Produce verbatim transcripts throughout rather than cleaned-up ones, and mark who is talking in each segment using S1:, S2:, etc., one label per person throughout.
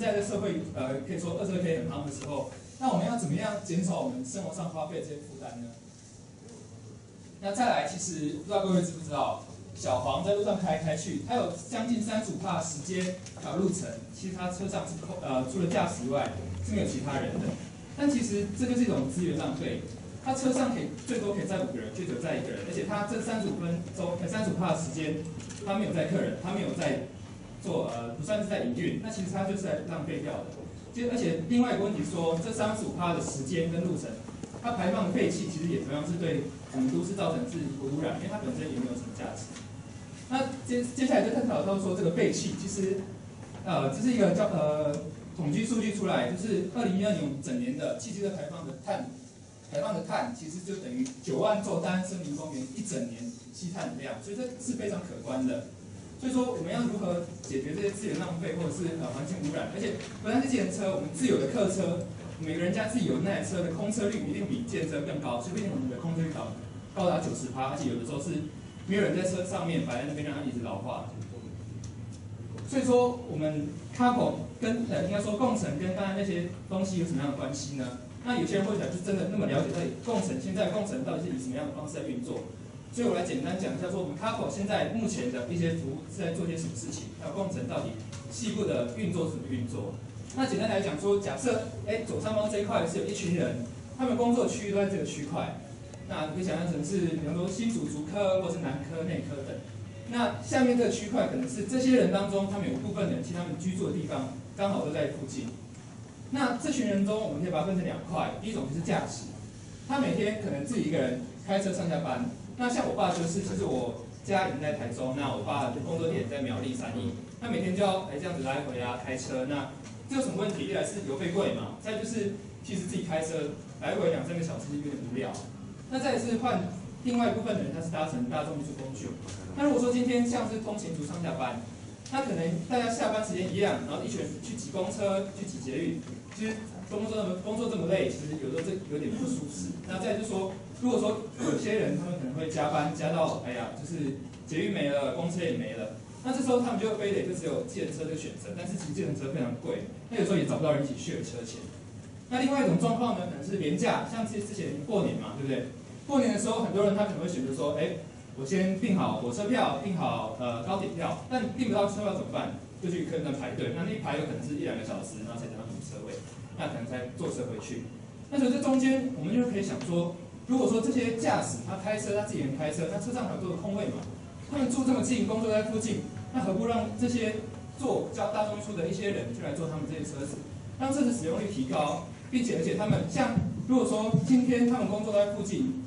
S1: 在的社会呃可以说二手车可以很夯的时候，那我们要怎么样减少我们生活上花费这些负担呢？那再来，其实不知道各位知不知道，小黄在路上开开去，他有将近三十五%的时间还有路程，其实他车上是空呃除了驾驶以外是没有其他人的。但其实这就是一种资源浪费。他车上可以最多可以载五个人，却只有载一个人，而且他这三十五分钟、三十五%的时间，他没有载客人，他没有在做呃不算是在营运，那其实他就是在浪费掉的。就而且另外一个问题是说，这三十五%的时间跟路程，它排放的废气其实也同样是对我们都市造成是污染，因为它本身也没有什么价值。那接接下来就探讨到说这个废气，其实呃这是一个叫呃统计数据出来，就是二零一二年我们整年的汽机车排放的碳。排放的碳其实就等于九万座大安森林公园一整年吸碳的量，所以这是非常可观的。所以说我们要如何解决这些资源浪费或者是呃环境污染？而且不但是计程车，我们自有的客车，每个人家自己有那台车的空车率一定比计程车更高，所以我们的空车率高高达九十%，而且有的时候是没有人在车上面摆在那边让它一直老化。所以说我们 Carpo 跟呃应该说共乘跟刚才那些东西有什么样的关系呢？那有些人会想，就真的那么了解到底共乘现在共乘到底是以什么样的方式在运作？所以我来简单讲一下，说我们 Carpo 现在目前的一些服务是在做些什么事情，还有共乘到底细部的运作是怎么运作。那简单来讲说，假设哎左上方这一块是有一群人，他们工作区域都在这个区块，那你可以想象成是比方说新竹竹科或是南科、内科等。那下面这个区块可能是这些人当中，他们有部分人其实他们居住的地方刚好都在附近。那这群人中，我们可以把它分成两块，第一种就是驾驶，他每天可能自己一个人开车上下班。那像我爸就是，就是我家人在台中，那我爸的工作点在苗栗三义，他每天就要哎这样子来回啊开车。那这有什么问题？一来是油费贵嘛，再就是其实自己开车来回两三个小时有点无聊。那再是换另外一部分的人，他是搭乘大众运输工具。那如果说今天像是通勤族上下班，那可能大家下班时间一样，然后一群人去挤公车、去挤捷运，其实工作这么工作这么累，其实有时候这有点不舒适。那再就是说，如果说有些人他们可能会加班加到，哎呀，就是捷运没了，公车也没了，那这时候他们就非得就只有计程车这个选择，但是其实计程车非常贵，那有时候也找不到人一起 share 车钱。那另外一种状况呢，可能是廉价，像之之前过年嘛，对不对？过年的时候，很多人他可能会选择说，哎。我先订好火车票，订好呃高铁票，但订不到车票怎么办？就去客运站排队，那那一排有可能是一两个小时，然后才等到你的车位，那可能才坐车回去。那所以这中间我们就可以想说，如果说这些驾驶他开车，他自己人开车，他车上很多的空位嘛，他们住这么近，工作在附近，那何不让这些坐叫大众运输的一些人就来坐他们这些车子，让车子使用率提高，并且而且他们像如果说今天他们工作在附近。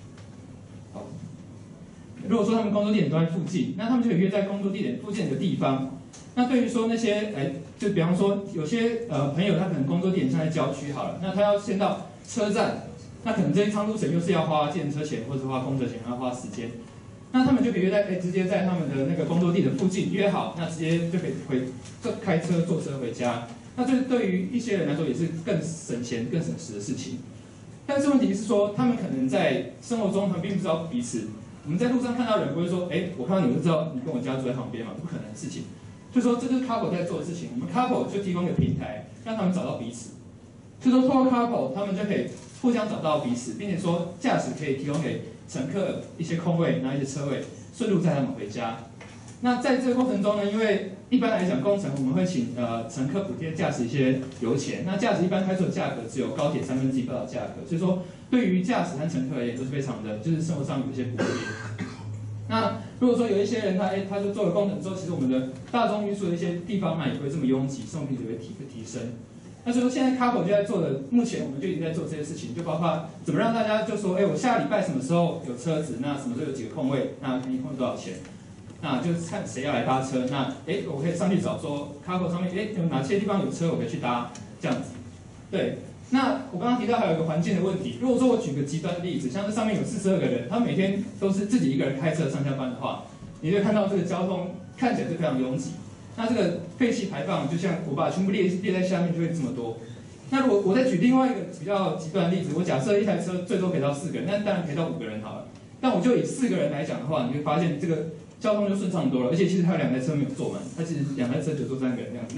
S1: 如果说他们工作地点都在附近，那他们就可以约在工作地点附近的地方。那对于说那些，哎，就比方说有些呃朋友他可能工作地点像在郊区好了，那他要先到车站，那可能这一趟路程又是要花计程车钱或者花公车钱，还要花时间。那他们就可以约在，哎，直接在他们的那个工作地的附近约好，那直接就可以回坐开车坐车回家。那这对于一些人来说也是更省钱、更省时的事情。但是问题是说，他们可能在生活中他们并不知道彼此。我们在路上看到人不会说，哎，我看到你就知道你跟我家住在旁边嘛，不可能的事情。就说这就是 Carpo 在做的事情，我们 Carpo 就提供一个平台，让他们找到彼此。就说透过 Carpo， 他们就可以互相找到彼此，并且说驾驶可以提供给乘客一些空位，然后一些车位，顺路载他们回家。那在这个过程中呢，因为一般来讲工程我们会请呃乘客补贴驾驶一些油钱，那驾驶一般开出的价格只有高铁三分之一不到价格，所以说。对于驾驶和乘客而言都是非常的，就是生活上有一些不便。那如果说有一些人他哎他就做了工程之后，其实我们的大众运输的一些地方呢也不会这么拥挤，生活品质也会提提升。那所以说现在 Carpo 就在做的，目前我们就已经在做这些事情，就包括怎么让大家就说，哎，我下礼拜什么时候有车子，那什么时候有几个空位，那你空多少钱？那就是看谁要来搭车，那哎我可以上去找说 Carpo 上面哎有哪些地方有车我可以去搭，这样子，对。那我刚刚提到还有一个环境的问题，如果说我举个极端的例子，像这上面有四十二个人，他每天都是自己一个人开车上下班的话，你就看到这个交通看起来是非常拥挤。那这个废气排放，就像我把全部列列在下面，就会这么多。那如果我再举另外一个比较极端的例子，我假设一台车最多可以到四个人，那当然可以到五个人好了。但我就以四个人来讲的话，你会发现这个交通就顺畅多了，而且其实还有两台车没有坐满，它其实两台车只坐三个人这样子。那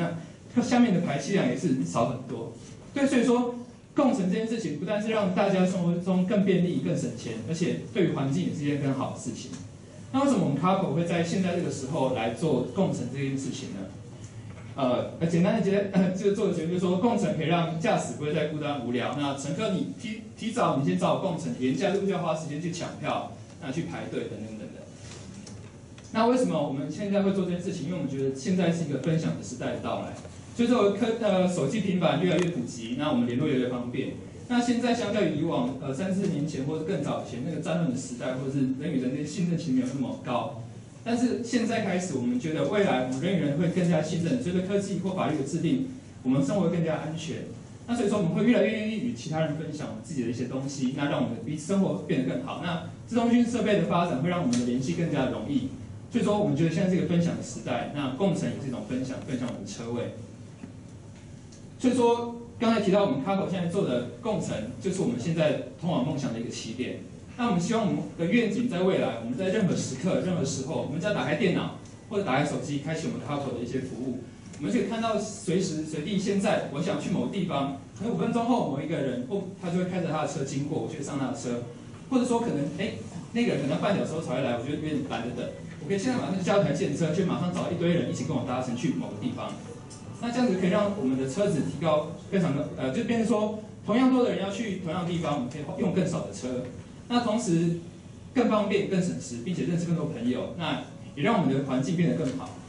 S1: 它下面的排气量也是少很多。对，所以说共乘这件事情不但是让大家生活中更便利、更省钱，而且对于环境也是一件更好的事情。那为什么我们 Cargo 会在现在这个时候来做共乘这件事情呢？呃，简单的结，呃，这个做的结论就是说，共乘可以让驾驶不会再孤单无聊。那乘客你提提早你先找我共乘，廉价就不需要花时间去抢票，那去排队等等等等。那为什么我们现在会做这件事情？因为我们觉得现在是一个分享的时代的到来。所以说，科呃手机、平板越来越普及，那我们联络越来越方便。那现在相较于以往，呃三四年前或者更早以前那个战乱的时代，或者是人与人的信任其实没有那么高。但是现在开始，我们觉得未来我们人与人会更加信任，随着科技或法律的制定，我们生活会更加安全。那所以说，我们会越来越愿意与其他人分享自己的一些东西，那让我们的彼此生活变得更好。那自通讯设备的发展会让我们的联系更加容易。所以说，我们觉得现在是一个分享的时代，那共乘也是一种分享，分享我们的车位。所以说，刚才提到我们 Cargo 现在做的共乘，就是我们现在通往梦想的一个起点。那我们希望我们的愿景在未来，我们在任何时刻、任何时候，我们只要打开电脑或者打开手机，开启我们 Cargo 的一些服务，我们就可以看到随时随地。现在我想去某个地方，可能五分钟后某一个人，或他就会开着他的车经过，我就上他的车，或者说可能哎那个人可能半小时后才会来，我就有点懒得等，我可以现在马上就叫一台电车，就马上找到一堆人一起跟我搭乘去某个地方。那这样子可以让我们的车子提高非常的呃，就变成说同样多的人要去同样地方，我们可以用更少的车。那同时更方便、更省时，并且认识更多朋友，那也让我们的环境变得更好。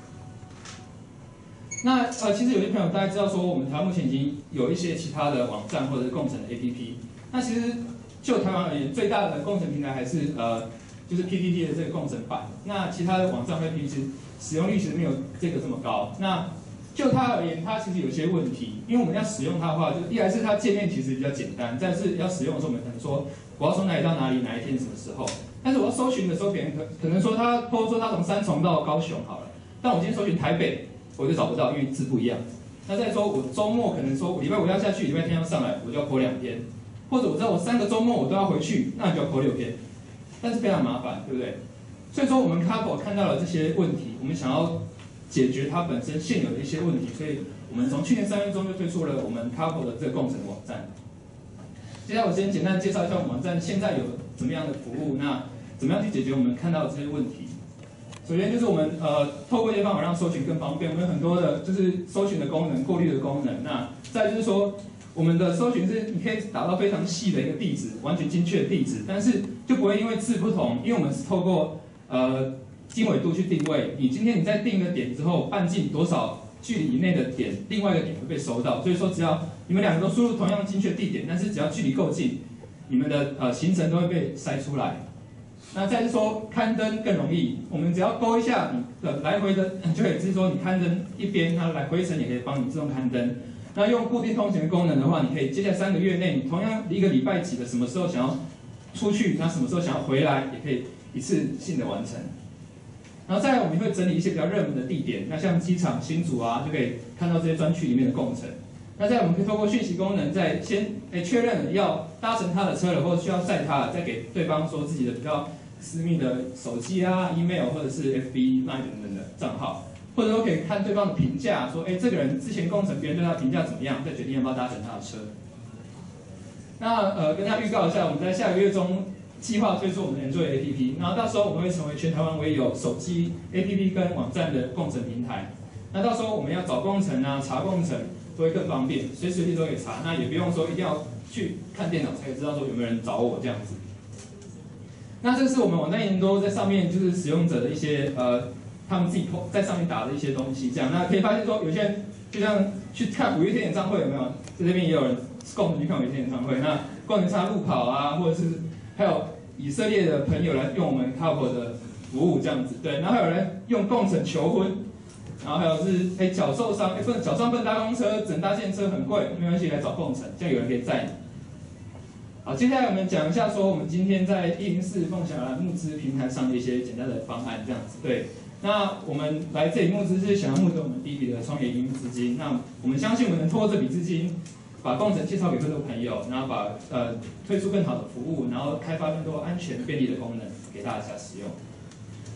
S1: 那呃，其实有些朋友大家知道说，我们台湾目前已经有一些其他的网站或者是共乘的 A P P。那其实就台湾而言，最大的共乘平台还是呃，就是 P T T 的这个共乘版。那其他的网站或 A P P 其实使用率其实没有这个这么高。那就它而言，它其实有些问题，因为我们要使用它的话，就一来是它界面其实比较简单，再是要使用的时候，我们可能说我要从哪里到哪里，哪一天什么时候。但是我要搜寻的时候，别人可可能说他，或者说他从三重到高雄好了，但我今天搜寻台北，我就找不到，因为字不一样。那再说我周末可能说我礼拜五要下去，礼拜天要上来，我就要拖两天，或者我知道我三个周末我都要回去，那就要拖六天，但是非常麻烦，对不对？所以说我们 Cargo 看到了这些问题，我们想要解决它本身现有的一些问题，所以我们从去年三月中就推出了我们 Cargo 的这个共乘网站。接下来我先简单介绍一下我们网站现在有怎么样的服务，那怎么样去解决我们看到的这些问题。首先就是我们呃透过一些方法让搜寻更方便，我们有很多的就是搜寻的功能、过滤的功能。那再就是说我们的搜寻是你可以打到非常细的一个地址，完全精确的地址，但是就不会因为字不同，因为我们是透过呃经纬度去定位，你今天你在定一个点之后，半径多少距离以内的点，另外一个点会被收到。所以说，只要你们两个都输入同样精确地点，但是只要距离够近，你们的呃行程都会被筛出来。那再是说刊登更容易，我们只要勾一下你的来回的，就可以知说你刊登一边，它来回程也可以帮你自动刊登。那用固定通勤的功能的话，你可以接下来三个月内，你同样一个礼拜几的什么时候想要出去，那什么时候想要回来，也可以一次性的完成。然后再来，我们会整理一些比较热门的地点，那像机场、新竹啊，就可以看到这些专区里面的共乘。那再来，我们可以透过讯息功能，在先诶确认要搭乘他的车了，或者需要载他了，再给对方说自己的比较私密的手机啊、email 或者是 F B、Line 等等的账号，或者说可以看对方的评价，说哎这个人之前共乘别人对他的评价怎么样，再决定要不要搭乘他的车。那呃跟大家预告一下，我们在下个月中计划推出我们的 Enjoy A P P， 然后到时候我们会成为全台湾唯一有手机 A P P 跟网站的共乘平台。那到时候我们要找共乘啊、查共乘都会更方便，随时随地都可以查，那也不用说一定要去看电脑才可以知道说有没有人找我这样子。那这是我们网站研多在上面就是使用者的一些呃他们自己在上面打的一些东西，这样那可以发现说有些人就像去看五月天演唱会有没有？在这边也有人共乘去看五月天演唱会，那共乘插路跑啊，或者是还有以色列的朋友来用我们 Cargo 的服务这样子，对，然后还有人用共乘求婚，然后还有是哎脚受伤，哎不能脚伤不能搭公车，只能搭电车很贵，没关系来找共乘，这样有人可以载你。好，接下来我们讲一下说我们今天在一零四凤小兰募资平台上的一些简单的方案这样子，对。那我们来这里募资是想要募得我们第一笔的创业营运资金，那我们相信我们能透过这笔资金，把共乘介绍给更多朋友，然后把呃推出更好的服务，然后开发更多安全便利的功能给大家使用。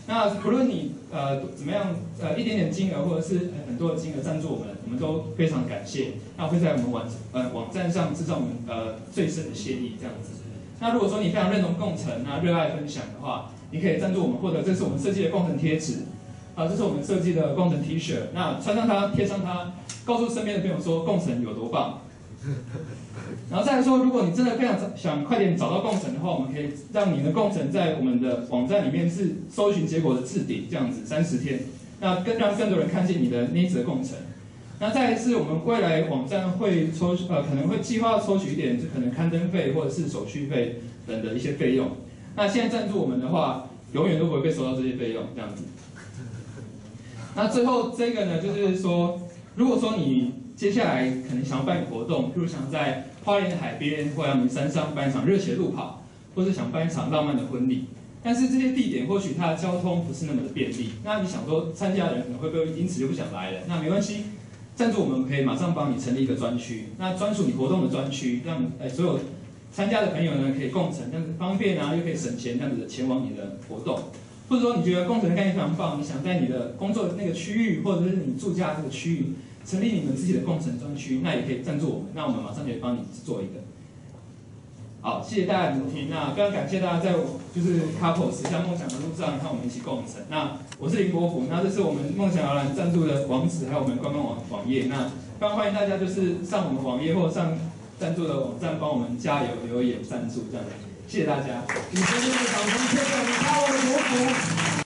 S1: 那不论你呃怎么样，呃一点点金额或者是很多的金额赞助我们，我们都非常感谢。那会在我们网呃网站上制造我们呃最深的谢意这样子。那如果说你非常认同共乘，那热爱分享的话，你可以赞助我们，或者这是我们设计的共乘贴纸，啊，这是我们设计的共乘 T 恤，那穿上它，贴上它，告诉身边的朋友说共乘有多棒。然后再来说，如果你真的非常想快点找到共乘的话，我们可以让你的共乘在我们的网站里面是搜寻结果的置顶，这样子三十天，那更让更多人看见你的那一则共乘。那再来是我们未来网站会抽呃可能会计划抽取一点，就可能刊登费或者是手续费等的一些费用。那现在赞助我们的话，永远都不会被收到这些费用，这样子。那最后这个呢，就是说，如果说你接下来可能想要办活动，譬如想在花莲的海边或阳明山上办一场热血路跑，或是想办一场浪漫的婚礼，但是这些地点或许它的交通不是那么的便利，那你想说参加的人可能会不会因此就不想来了？那没关系，赞助我们可以马上帮你成立一个专区，那专属你活动的专区，让呃所有参加的朋友呢可以共乘，这样子方便啊，又可以省钱，这样子前往你的活动。或者说你觉得共乘的概念非常棒，你想在你的工作的那个区域，或者是你住家这个区域，成立你们自己的共乘专区，那也可以赞助我们，那我们马上就可以帮你做一个。好，谢谢大家的聆听。那非常感谢大家在就是 Couple 驶向梦想的路上，和我们一起共乘。那我是林伯虎，那这是我们梦想摇篮赞助的网址，还有我们官方网网页。那非常欢迎大家就是上我们网页或者上赞助的网站帮我们加油留言赞助这样子。谢谢大家。
S2: 你今天的掌声献给我们 Couple 的伯虎。